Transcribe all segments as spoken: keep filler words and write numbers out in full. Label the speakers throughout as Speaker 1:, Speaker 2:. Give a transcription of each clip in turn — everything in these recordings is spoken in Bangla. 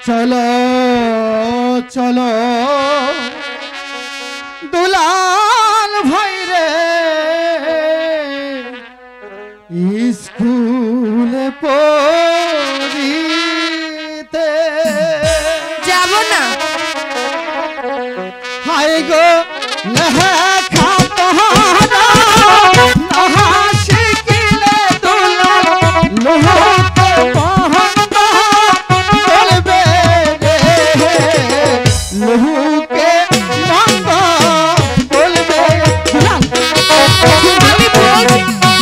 Speaker 1: চলো চলো দুলাল ভাই রে স্কুলে পড়িতে
Speaker 2: যাব না।
Speaker 1: হাই গো লেখা তোহারা নাহা শিখিলে দুলাল লোহকে বহন্ত বলবে রে লোহকে মন্দ বলবে
Speaker 2: আমি বলছি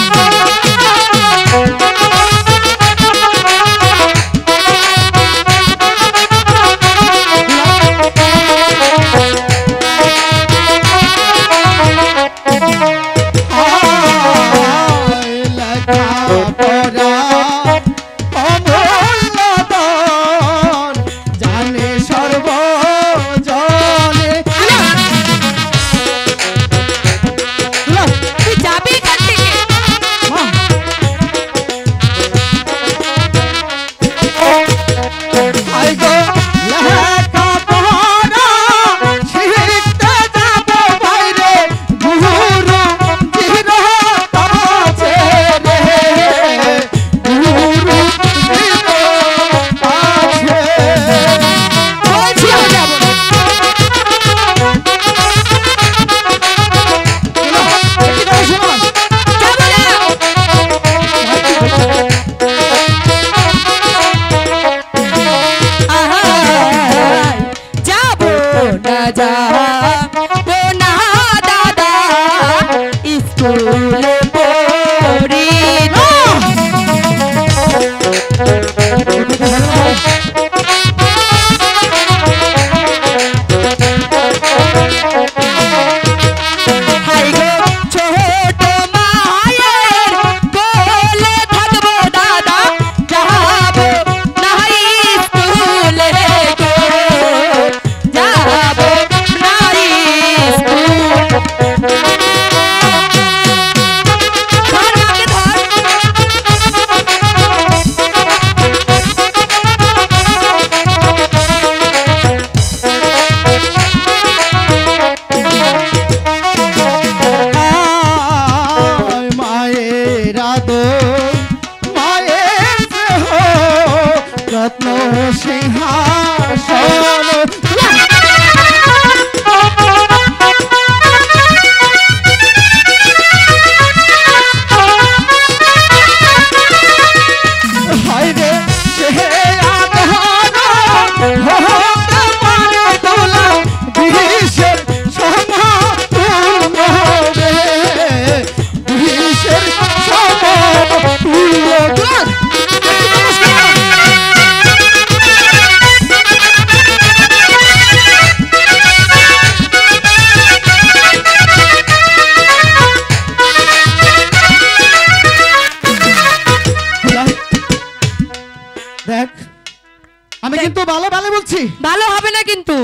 Speaker 1: আমি কিন্তু ভালো ভালো বলছি।
Speaker 2: ভালো হবে না কিন্তু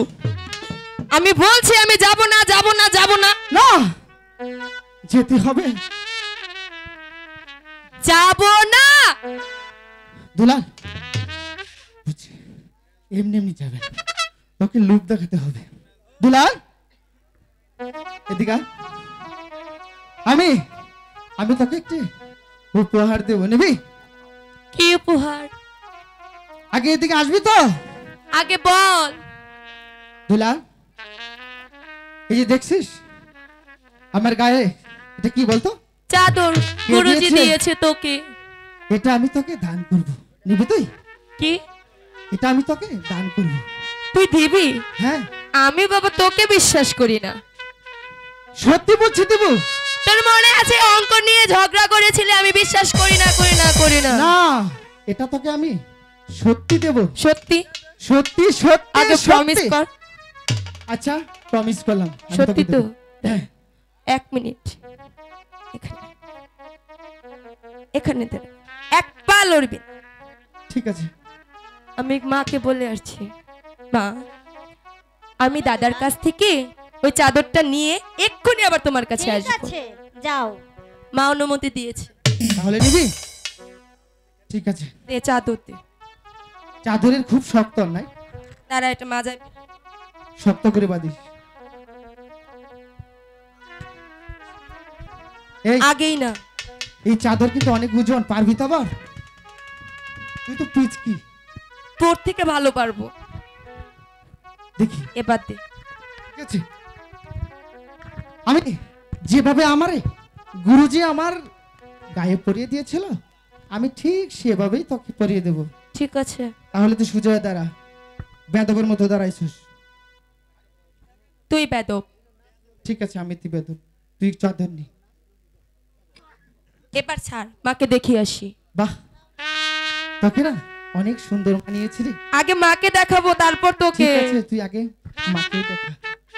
Speaker 2: আমি বলছি আমি যাব না যাব না যাব না।
Speaker 1: না যেতে হবে।
Speaker 2: যাব না
Speaker 1: দুলাল বুঝছি এমনি এমনি যাবে তোকে লুক দেখাতে হবে। দুলাল এদিকে আমি আমি তোকে একটি উপহার দেবো নিবি?
Speaker 2: কি উপহার?
Speaker 1: আগে এদিকে আসবি তো?
Speaker 2: আগে বল।
Speaker 1: দুলাল এই যে দেখছিস আমার গায়ে এটা কি বলতো?
Speaker 2: চাদর গুরুজি দিয়েছে তোকে।
Speaker 1: এটা আমি তোকে দান করব, নিবি তুই?
Speaker 2: কি?
Speaker 1: এটা আমি তোকে দান করব।
Speaker 2: তুই দিবি?
Speaker 1: হ্যাঁ।
Speaker 2: আমি বাবা তোকে বিশ্বাস করি না।
Speaker 1: সত্যি বলছি দেব।
Speaker 2: তোর মনে আছে অঙ্ক নিয়ে ঝগড়া করেছিলে? আমি বিশ্বাস করি না করি না করি না।
Speaker 1: না এটা তোকে আমি সত্যি দেব।
Speaker 2: সত্যি?
Speaker 1: সত্যি সত্যি।
Speaker 2: আগে প্রমিস কর।
Speaker 1: আচ্ছা প্রমিস করলাম।
Speaker 2: সত্যি তো?
Speaker 1: হ্যাঁ।
Speaker 2: এক মিনিট এখানে এখানে দে। এক পা লড়বি।
Speaker 1: ঠিক আছে।
Speaker 2: আমি মাকে বলে আসছি, মা আমি দাদার কাছ থেকে ওই চাদরটা নিয়ে এক্ষুনি আবার তোমার কাছে আসবো।
Speaker 3: ঠিক আছে যাও।
Speaker 2: মা অনুমতি দিয়েছে।
Speaker 1: তাহলে নিবি? ঠিক আছে।
Speaker 2: দে চাদর দে।
Speaker 1: চাদরের খুব শক্ত নাই?
Speaker 2: দাঁড়া এটা মাজায়
Speaker 1: শক্ত করে বাঁধিস। এই
Speaker 2: আগেই না
Speaker 1: এই চাদর কিন্তু অনেক ওজন, পারবি তো আবার? তুই তো পিচকি।
Speaker 2: তোর থেকে ভালো পারবো।
Speaker 1: দেখি
Speaker 2: এবার দে।
Speaker 1: ঠিক আছে, আমি যেভাবে আমারে গুরুজি আমার গায়ে পরিয়ে দিয়েছিল আমি ঠিক সেভাবেই তোকে পরিয়ে দেব।
Speaker 2: ঠিক আছে।
Speaker 1: তাহলে তুই সুজয় দ্বারা বেদবের মতো দাঁড়াইছিস।
Speaker 2: তুই বেদব।
Speaker 1: ঠিক আছে, আমি তুই বেদব, তুই চাদর নি।
Speaker 2: এবার ছাড়, মাকে দেখিয়ে আসি।
Speaker 1: বাহ, তোকে না অনেক সুন্দর মানিয়েছি রে।
Speaker 2: আগে মাকে দেখাবো তারপর তোকে।
Speaker 1: ঠিক আছে, তুই আগে মাকে দেখা।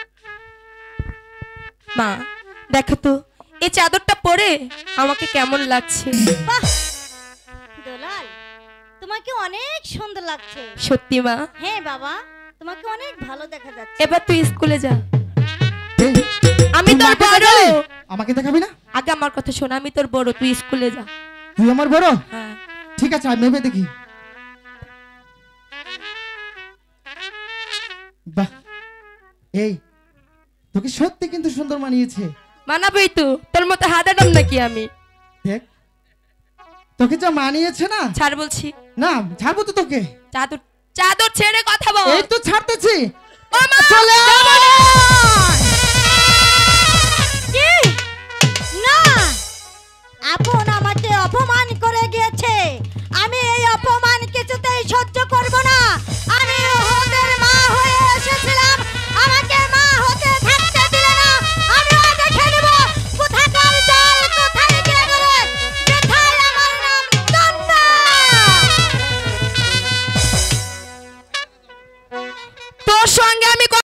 Speaker 2: মা দেখো তো এই চাদরটা পরে আমাকে কেমন লাগছে।
Speaker 3: বাহ দোলাল, তোমাকে অনেক সুন্দর লাগছে।
Speaker 2: সত্যি মা?
Speaker 3: হ্যাঁ বাবা, তোমাকে অনেক ভালো দেখা যাচ্ছে।
Speaker 2: এবার তুই স্কুলে যা।
Speaker 1: এই,
Speaker 2: আমি
Speaker 1: তুই
Speaker 2: তোর
Speaker 1: মাকে
Speaker 2: বড়।
Speaker 1: দেখাবি? আমাকে দেখাবি না?
Speaker 2: আগে আমার কথা শোন, আমি তোর বড়, তুই স্কুলে যা।
Speaker 1: তুই আমার বড়?
Speaker 2: হ্যাঁ।
Speaker 1: ঠিক আছে, আমি ভেবে দেখি। বাহ, এই তোকে সত্যি কিন্তু সুন্দর মানিয়েছে।
Speaker 2: মানাবই তো, তোর মতো হাদাডাম নাকি আমি?
Speaker 1: দেখ তোকে যা মানিয়েছে না।
Speaker 2: ছাড় বলছি।
Speaker 1: না ছাড়বো তো তোকে।
Speaker 2: চাদর চাদর ছেড়ে কথা বল।
Speaker 1: এই তো ছাড়তেছি।
Speaker 2: ও মা,
Speaker 1: চলে আয়।
Speaker 3: কি? না, আপন আমাকে অপমান করে গিয়েছে। আমি এই অপমান কিছুতেই সহ্য করব না। আমি ওদের মা হয়ে এসেছিলাম, আমাকে মা হতে থাকতে দিলে না। আমি দেখে নেব কোথাকার জল কোথায় গিয়ে গেলে। যেথায় আমার নাম গঙ্গা।
Speaker 2: তোর সঙ্গে আমি